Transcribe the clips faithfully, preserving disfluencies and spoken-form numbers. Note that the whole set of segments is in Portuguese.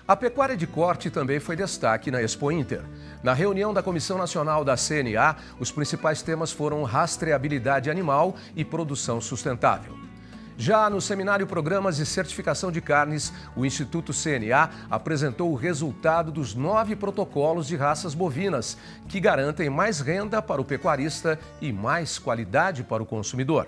A pecuária de corte também foi destaque na Expo Inter. Na reunião da Comissão Nacional da C N A, os principais temas foram rastreabilidade animal e produção sustentável. Já no seminário Programas de Certificação de Carnes, o Instituto C N A apresentou o resultado dos nove protocolos de raças bovinas, que garantem mais renda para o pecuarista e mais qualidade para o consumidor.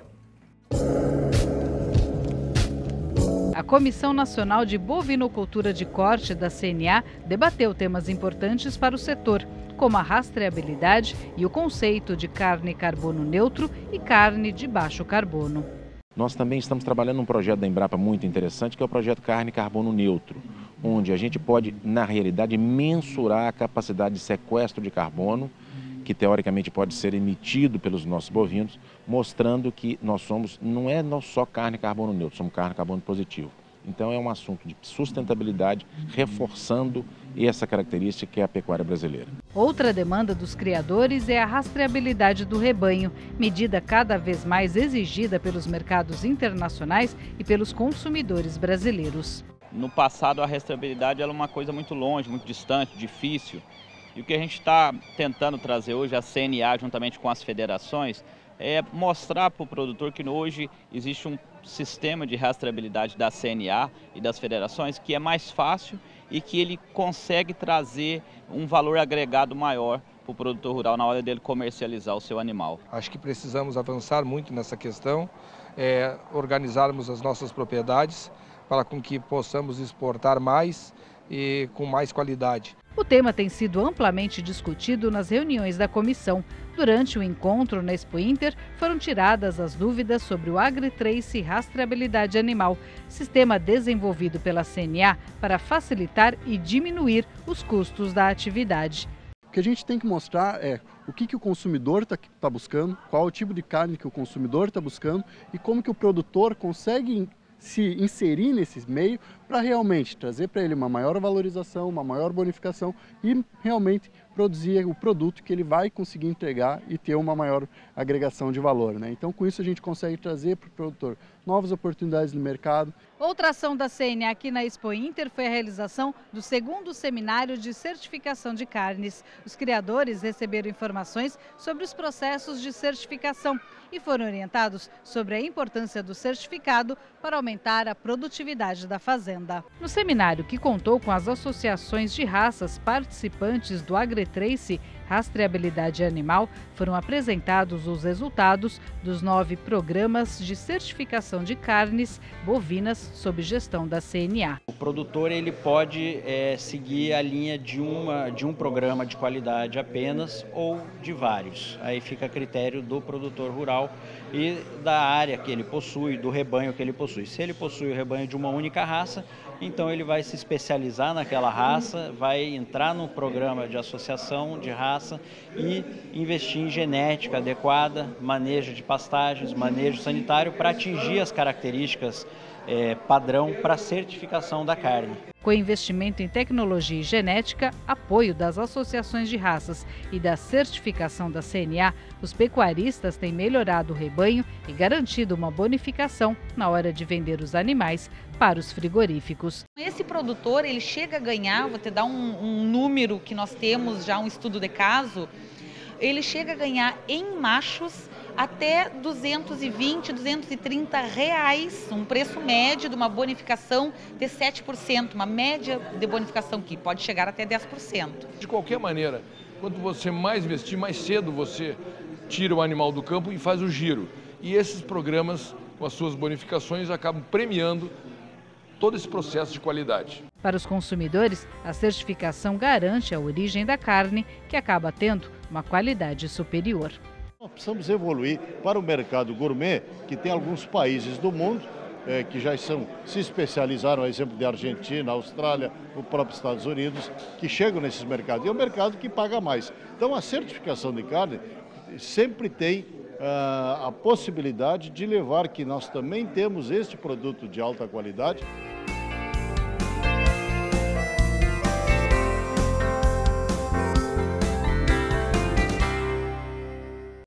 A Comissão Nacional de Bovinocultura de Corte da C N A debateu temas importantes para o setor, como a rastreabilidade e o conceito de carne carbono neutro e carne de baixo carbono. Nós também estamos trabalhando num projeto da Embrapa muito interessante, que é o projeto Carne Carbono Neutro, onde a gente pode, na realidade, mensurar a capacidade de sequestro de carbono, que teoricamente pode ser emitido pelos nossos bovinos, mostrando que nós somos, não é só carne carbono neutro, somos carne carbono positivo. Então é um assunto de sustentabilidade, reforçando essa característica que é a pecuária brasileira. Outra demanda dos criadores é a rastreabilidade do rebanho, medida cada vez mais exigida pelos mercados internacionais e pelos consumidores brasileiros. No passado, a rastreabilidade era uma coisa muito longe, muito distante, difícil. E o que a gente está tentando trazer hoje, a C N A, juntamente com as federações, é mostrar para o produtor que hoje existe um sistema de rastreabilidade da C N A e das federações que é mais fácil e que ele consegue trazer um valor agregado maior para o produtor rural na hora dele comercializar o seu animal. Acho que precisamos avançar muito nessa questão, é, organizarmos as nossas propriedades para com que possamos exportar mais e com mais qualidade. O tema tem sido amplamente discutido nas reuniões da comissão. Durante o encontro na Expo Inter, foram tiradas as dúvidas sobre o AgriTrace Rastreabilidade Animal, sistema desenvolvido pela C N A para facilitar e diminuir os custos da atividade. O que a gente tem que mostrar é o que, que o consumidor está tá buscando, qual o tipo de carne que o consumidor está buscando e como que o produtor consegue se inserir nesse meio para realmente trazer para ele uma maior valorização, uma maior bonificação e realmente produzir o produto que ele vai conseguir entregar e ter uma maior agregação de valor, né? Então, com isso a gente consegue trazer para o produtor novas oportunidades no mercado. Outra ação da C N A aqui na Expo Inter foi a realização do segundo seminário de certificação de carnes. Os criadores receberam informações sobre os processos de certificação e foram orientados sobre a importância do certificado para aumentar a produtividade da fazenda. No seminário, que contou com as associações de raças participantes do AgriTrace Rastreabilidade Animal, foram apresentados os resultados dos nove programas de certificação de carnes bovinas sob gestão da C N A. O produtor ele pode é, seguir a linha de, uma, de um programa de qualidade apenas ou de vários. Aí fica a critério do produtor rural e da área que ele possui, do rebanho que ele possui. Se ele possui o rebanho de uma única raça, então ele vai se especializar naquela raça, vai entrar no programa de associação de raça e investir em genética adequada, manejo de pastagens, manejo sanitário para atingir as características é, padrão para a certificação da carne. Com investimento em tecnologia e genética, apoio das associações de raças e da certificação da C N A, os pecuaristas têm melhorado o rebanho e garantido uma bonificação na hora de vender os animais para os frigoríficos. Esse produtor ele chega a ganhar, vou te dar um, um número que nós temos já, um estudo de caso, ele chega a ganhar em machos até duzentos e vinte, duzentos e trinta reais, um preço médio de uma bonificação de sete por cento, uma média de bonificação que pode chegar até dez por cento. De qualquer maneira, quanto você mais investir, mais cedo você tira o animal do campo e faz o giro. E esses programas, com as suas bonificações, acabam premiando todo esse processo de qualidade. Para os consumidores, a certificação garante a origem da carne, que acaba tendo uma qualidade superior. Nós precisamos evoluir para o mercado gourmet, que tem alguns países do mundo é, que já são, se especializaram, a exemplo de Argentina, Austrália, o próprio Estados Unidos, que chegam nesses mercados. E é um mercado que paga mais. Então a certificação de carne sempre tem uh, a possibilidade de levar que nós também temos este produto de alta qualidade.